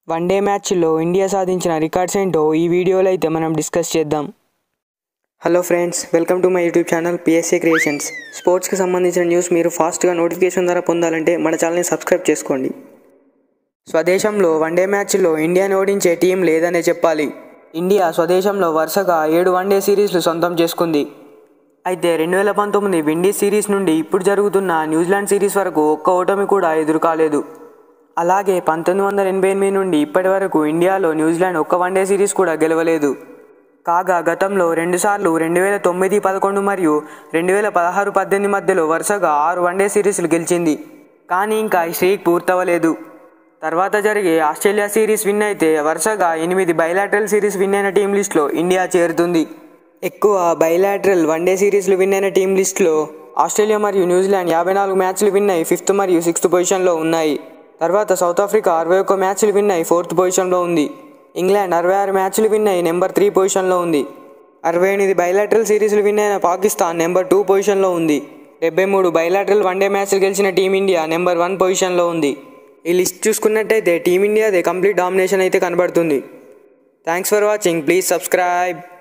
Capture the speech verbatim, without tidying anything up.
One day మ్యాచ్లో India సాధించిన records ఏంటో ఈ వీడియోలో అయితే మనం డిస్కస్ చేద్దాం. Hello friends, welcome to my YouTube channel PSA creations. స్పోర్ట్స్కి సంబంధించిన న్యూస్ మీరు ఫాస్ట్గా నోటిఫికేషన్ ద్వారా పొందాలంటే మన ఛానల్ని సబ్స్క్రైబ్ చేసుకోండి. స్వదేశంలో వన్డే మ్యాచ్లో ఇండియాని ఓడించే టీం లేదనే చెప్పాలి. ఇండియా స్వదేశంలో వరుసగా ఏడు వన్డే సిరీస్లు సొంతం చేసుకుంది. అయితే రెండు వేల పంతొమ్మిది విండీస్ సిరీస్ నుండి ఇప్పుడు జరుగుతున్న న్యూజిలాండ్ సిరీస్ వరకు ఒక్క ఓటమి కూడా ఎదురు కాలేదు. అలాగే పంతొమ్మిది వందల ఎనభై ఎనిమిది నుండి ఇప్పటి వరకు ఇండియాలో న్యూజిలాండ్ ఒక్క వన్డే సిరీస్ కూడా గెలవలేదు. కాగా గతంలో రెండుసార్లు రెండు వేల తొమ్మిది పదకొండు మరియు రెండు వేల పదహారు పద్దెనిమిది మధ్యలో వరుసగా ఆరు వన్డే సిరీస్లు గెలిచింది. కానీ ఇంకా ఈ స్ట్రీక్ పూర్తవలేదు. తర్వాత జరిగే ఆస్ట్రేలియా సిరీస్ విన్ అయితే వరుసగా ఎనిమిది బైలాటరల్ సిరీస్ విన్ అయిన టీం లిస్టులో ఇండియా చేరుతుంది. ఎక్కువ బైలాటరల్ వన్డే సిరీస్లు విన్ అయిన టీం లిస్టులో ఆస్ట్రేలియా మరియు న్యూజిలాండ్ యాభై నాలుగు మ్యాచ్లు విన్ అయి ఫిఫ్త్ మరియు సిక్స్త్ పొజిషన్లో ఉన్నాయి. తర్వాత సౌత్ ఆఫ్రికా అరవై ఒక్క మ్యాచ్లు విన్ అయి ఫోర్త్ పొజిషన్లో ఉంది. ఇంగ్లాండ్ అరవై ఆరు మ్యాచ్లు విన్ అయి నెంబర్ త్రీ పొజిషన్లో ఉంది. అరవై ఎనిమిది బైలాటరల్ సిరీస్లు విన్ అయిన పాకిస్తాన్ నెంబర్ టూ పొజిషన్లో ఉంది. డెబ్బై మూడు బైలాటరల్ వన్డే మ్యాచ్లు గెలిచిన టీమిండియా నెంబర్ వన్ పొజిషన్లో ఉంది. ఈ లిస్ట్ చూసుకున్నట్టయితే టీమిండియాదే కంప్లీట్ డామినేషన్ అయితే కనబడుతుంది. Thanks for watching. Please subscribe.